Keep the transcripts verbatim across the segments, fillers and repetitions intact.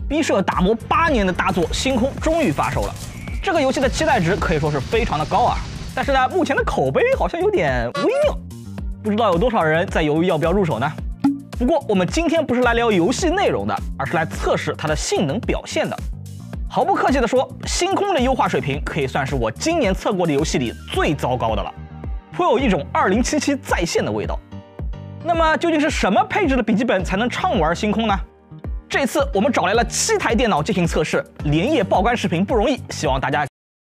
逼社打磨八年的大作《星空》终于发售了。这个游戏的期待值可以说是非常的高啊，但是呢，目前的口碑好像有点微妙，不知道有多少人在犹豫要不要入手呢？不过我们今天不是来聊游戏内容的，而是来测试它的性能表现的。毫不客气地说，《星空》的优化水平可以算是我今年测过的游戏里最糟糕的了，颇有一种二零七七再现的味道。那么究竟是什么配置的笔记本才能畅玩《星空》呢？这次我们找来了七台电脑进行测试，连夜报关视频不容易，希望大家。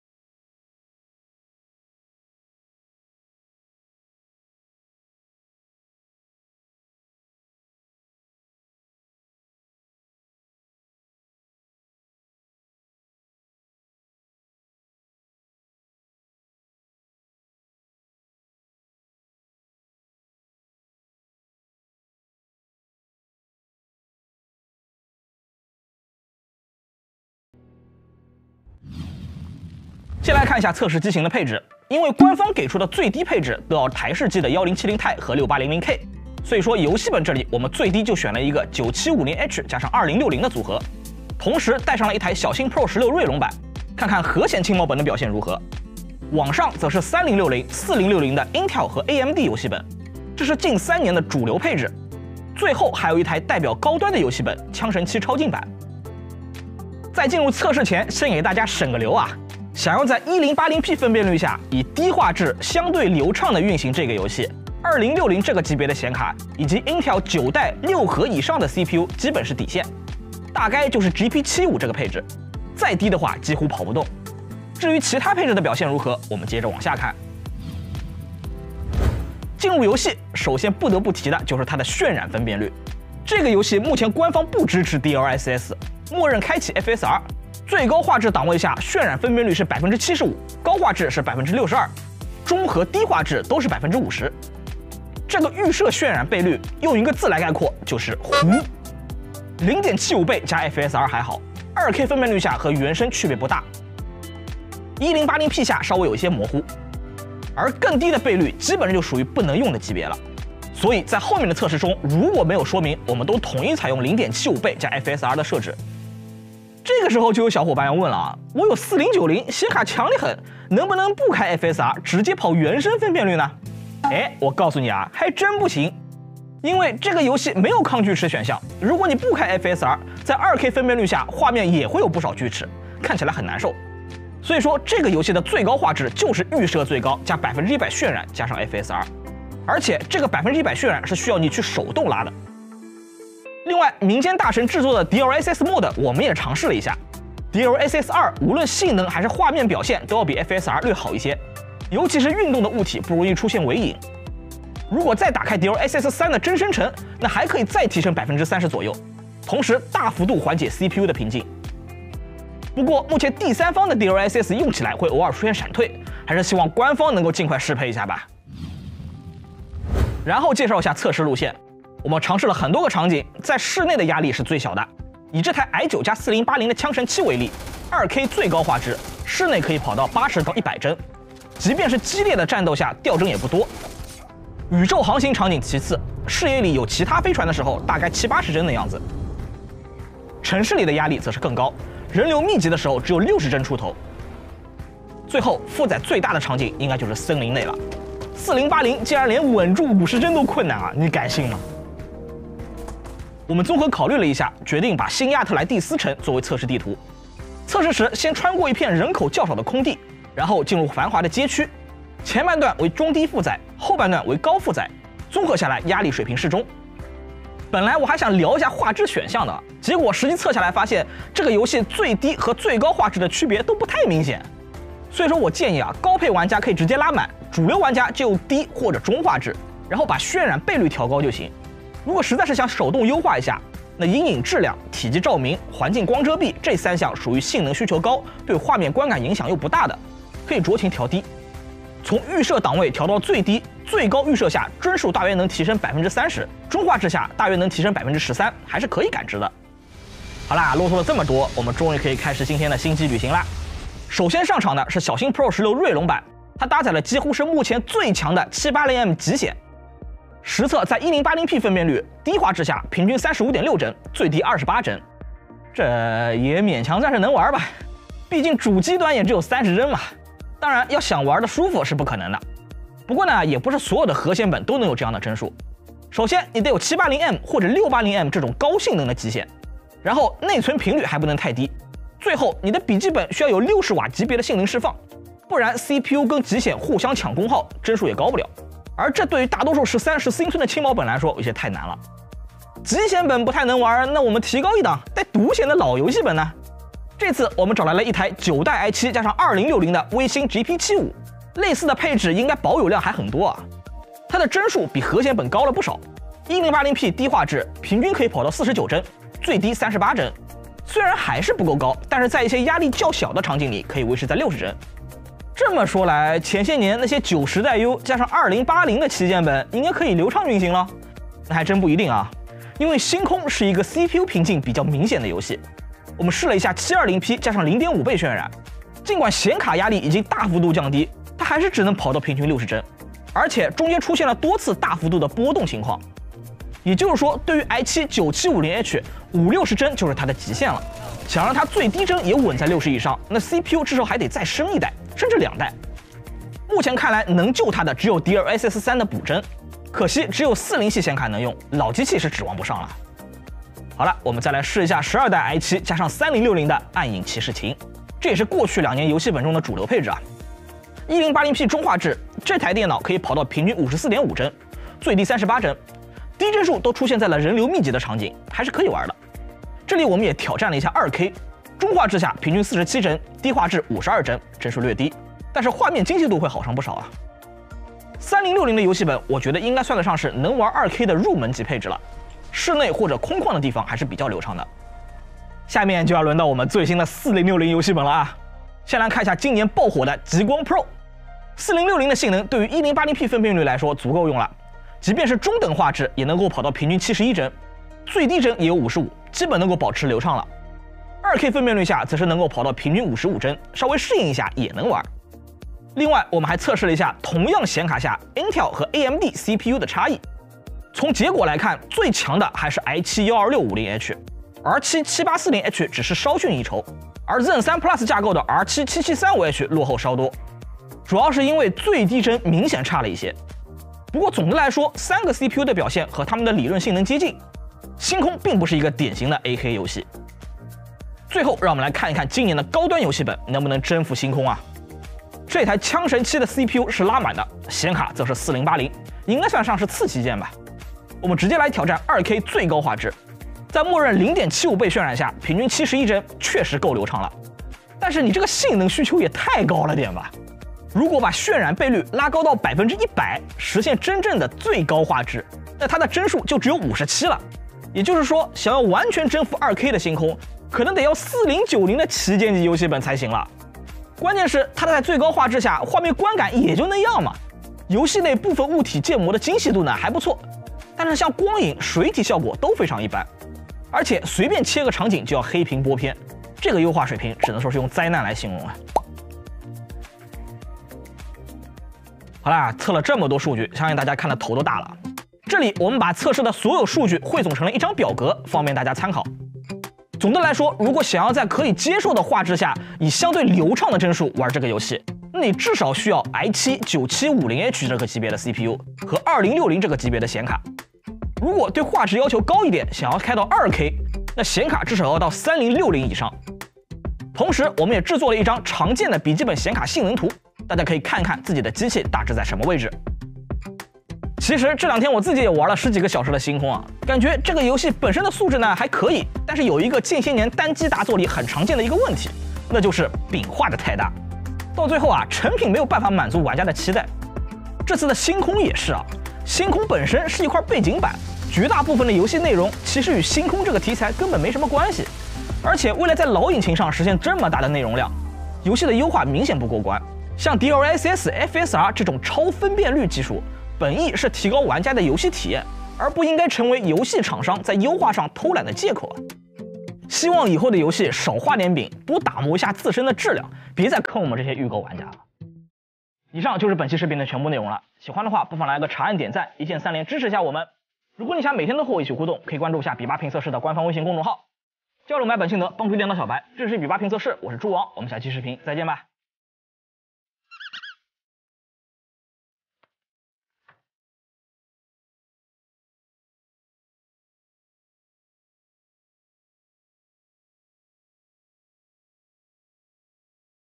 先来看一下测试机型的配置，因为官方给出的最低配置都要台式机的一零七零 钛和六八零零 K， 所以说游戏本这里我们最低就选了一个九七五零 H 加上二零六零的组合，同时带上了一台小新 Pro 十六锐龙版，看看核显轻薄本的表现如何。往上则是三零六零、四零六零的 Intel 和 A M D 游戏本，这是近三年的主流配置。最后还有一台代表高端的游戏本《枪神七超进版》。在进入测试前，先给大家省个流啊！想要在 一零八零 P 分辨率下以低画质相对流畅的运行这个游戏，二零六零这个级别的显卡以及 Intel 九代六核以上的 C P U 基本是底线，大概就是 G P 七五这个配置，再低的话几乎跑不动。至于其他配置的表现如何，我们接着往下看。进入游戏，首先不得不提的就是它的渲染分辨率。这个游戏目前官方不支持 D L S S， 默认开启 F S R。最高画质档位下，渲染分辨率是 百分之七十五， 高画质是 百分之六十二， 中和低画质都是 百分之五十。这个预设渲染倍率用一个字来概括就是糊。零点七五 倍加 F S R 还好， 二 K 分辨率下和原生区别不大， 一零八零 P 下稍微有一些模糊，而更低的倍率基本上就属于不能用的级别了。所以在后面的测试中，如果没有说明，我们都统一采用 零点七五 倍加 F S R 的设置。这个时候就有小伙伴要问了啊，我有四零九零，显卡强得很，能不能不开 F S R， 直接跑原生分辨率呢？哎，我告诉你啊，还真不行，因为这个游戏没有抗锯齿选项。如果你不开 F S R， 在 二 K 分辨率下，画面也会有不少锯齿，看起来很难受。所以说，这个游戏的最高画质就是预设最高加百分之一百渲染加上 F S R， 而且这个百分之一百渲染是需要你去手动拉的。另外，民间大神制作的 D L S S Mod 我们也尝试了一下 ，D L S S 二无论性能还是画面表现都要比 F S R 略好一些，尤其是运动的物体不容易出现尾影。如果再打开 D L S S 三的真生成，那还可以再提升 百分之三十 左右，同时大幅度缓解 C P U 的瓶颈。不过目前第三方的 D L S S 用起来会偶尔出现闪退，还是希望官方能够尽快适配一下吧。然后介绍一下测试路线。我们尝试了很多个场景，在室内的压力是最小的。以这台 i 九加四零八零的枪神七为例， 二 K 最高画质，室内可以跑到八十到一百帧，即便是激烈的战斗下，掉帧也不多。宇宙航行场景其次，视野里有其他飞船的时候，大概七八十帧的样子。城市里的压力则是更高，人流密集的时候只有六十帧出头。最后负载最大的场景应该就是森林内了，四零八零竟然连稳住五十帧都困难啊，你敢信吗？我们综合考虑了一下，决定把新亚特兰蒂斯城作为测试地图。测试时先穿过一片人口较少的空地，然后进入繁华的街区。前半段为中低负载，后半段为高负载，综合下来压力水平适中。本来我还想聊一下画质选项的，结果实际测下来发现，这个游戏最低和最高画质的区别都不太明显。所以说我建议啊，高配玩家可以直接拉满，主流玩家就低或者中画质，然后把渲染倍率调高就行。如果实在是想手动优化一下，那阴影质量、体积照明、环境光遮蔽这三项属于性能需求高，对画面观感影响又不大的，可以酌情调低。从预设档位调到最低，最高预设下帧数大约能提升 百分之三十， 中画质下大约能提升 百分之十三， 还是可以感知的。好啦，啰嗦了这么多，我们终于可以开始今天的星际旅行啦。首先上场的是小新 Pro 十六锐龙版，它搭载了几乎是目前最强的 七八零 M 极显。实测在 一零八零 P 分辨率，低画质下平均 三十五点六帧，最低二十八帧。 这也勉强算是能玩吧，毕竟主机端也只有三十帧嘛。当然，要想玩的舒服是不可能的。不过呢，也不是所有的核显本都能有这样的帧数。首先，你得有 七八零 M 或者 六八零 M 这种高性能的极限，然后内存频率还不能太低。最后，你的笔记本需要有六十瓦级别的性能释放，不然 C P U 跟极显互相抢功耗，帧数也高不了。而这对于大多数十三、十四英寸的轻薄本来说有些太难了。极显本不太能玩，那我们提高一档，带独显的老游戏本呢？这次我们找来了一台九代 i 七加上二零六零的微星 G P 七五，类似的配置应该保有量还很多啊。它的帧数比核显本高了不少， 一零八零 P 低画质，平均可以跑到四十九帧，最低三十八帧。虽然还是不够高，但是在一些压力较小的场景里可以维持在六十帧。这么说来，前些年那些九十代 U 加上二零八零的旗舰本应该可以流畅运行了？那还真不一定啊，因为星空是一个 C P U 瓶颈比较明显的游戏。我们试了一下 七二零 P 加上 零点五 倍渲染，尽管显卡压力已经大幅度降低，它还是只能跑到平均六十帧，而且中间出现了多次大幅度的波动情况。也就是说，对于 i 七 九七五零 H 五六十帧就是它的极限了。想让它最低帧也稳在六十以上，那 C P U 至少还得再升一代，甚至两代。目前看来，能救它的只有 D L S S 三的补帧，可惜只有四零系显卡能用，老机器是指望不上了。好了，我们再来试一下十二代 i 七加上三零六零的暗影骑士琴，这也是过去两年游戏本中的主流配置啊。一零八零 P 中画质，这台电脑可以跑到平均五十四点五帧，最低三十八帧。低帧数都出现在了人流密集的场景，还是可以玩的。这里我们也挑战了一下 二 K， 中画质下平均四十七帧，低画质五十二帧，帧数略低，但是画面精细度会好上不少啊。三零六零的游戏本，我觉得应该算得上是能玩 二 K 的入门级配置了，室内或者空旷的地方还是比较流畅的。下面就要轮到我们最新的四零六零游戏本了啊！先来看一下今年爆火的极光 Pro， 四零六零的性能对于 一零八零 P 分辨率来说足够用了。即便是中等画质，也能够跑到平均七十一帧，最低帧也有五十五，基本能够保持流畅了。二 K 分辨率下，则是能够跑到平均五十五帧，稍微适应一下也能玩。另外，我们还测试了一下同样显卡下 Intel 和 A M D C P U 的差异。从结果来看，最强的还是 i 七 一二六五零 H，R 七 七八四零 H 只是稍逊一筹，而 Zen 三 Plus 架构的 R 七 七七三五 H 落后稍多，主要是因为最低帧明显差了一些。不过总的来说，三个 C P U 的表现和它们的理论性能接近。星空并不是一个典型的 A K 游戏。最后，让我们来看一看今年的高端游戏本能不能征服星空啊！这台枪神七的 C P U 是拉满的，显卡则是四零八零，应该算上是次旗舰吧。我们直接来挑战 二 K 最高画质，在默认 零点七五 倍渲染下，平均七十一帧，确实够流畅了。但是你这个性能需求也太高了点吧？如果把渲染倍率拉高到百分之一百，实现真正的最高画质，那它的帧数就只有五十七了。也就是说，想要完全征服 二 K 的星空，可能得要四零九零的旗舰级游戏本才行了。关键是它在最高画质下，画面观感也就那样嘛。游戏内部分物体建模的精细度呢还不错，但是像光影、水体效果都非常一般，而且随便切个场景就要黑屏播片，这个优化水平只能说是用灾难来形容啊。好啦，测了这么多数据，相信大家看的头都大了。这里我们把测试的所有数据汇总成了一张表格，方便大家参考。总的来说，如果想要在可以接受的画质下，以相对流畅的帧数玩这个游戏，那你至少需要 i 七 九七五零 H 这个级别的 C P U 和二零六零这个级别的显卡。如果对画质要求高一点，想要开到 二 K， 那显卡至少要到三零六零以上。同时，我们也制作了一张常见的笔记本显卡性能图，大家可以看一看自己的机器大致在什么位置。其实这两天我自己也玩了十几个小时的星空啊，感觉这个游戏本身的素质呢还可以，但是有一个近些年单机大作里很常见的一个问题，那就是饼画的太大，到最后啊成品没有办法满足玩家的期待。这次的星空也是啊，星空本身是一块背景板，绝大部分的游戏内容其实与星空这个题材根本没什么关系，而且为了在老引擎上实现这么大的内容量，游戏的优化明显不过关。像 D L S S、F S R 这种超分辨率技术，本意是提高玩家的游戏体验，而不应该成为游戏厂商在优化上偷懒的借口啊！希望以后的游戏少画点饼，多打磨一下自身的质量，别再坑我们这些预购玩家了。以上就是本期视频的全部内容了，喜欢的话不妨来个长按点赞，一键三连支持一下我们。如果你想每天都和我一起互动，可以关注一下比巴评测室的官方微信公众号。 交流买本心得，帮助电脑小白。这是一比八评测试，我是猪王，我们下期视频再见吧。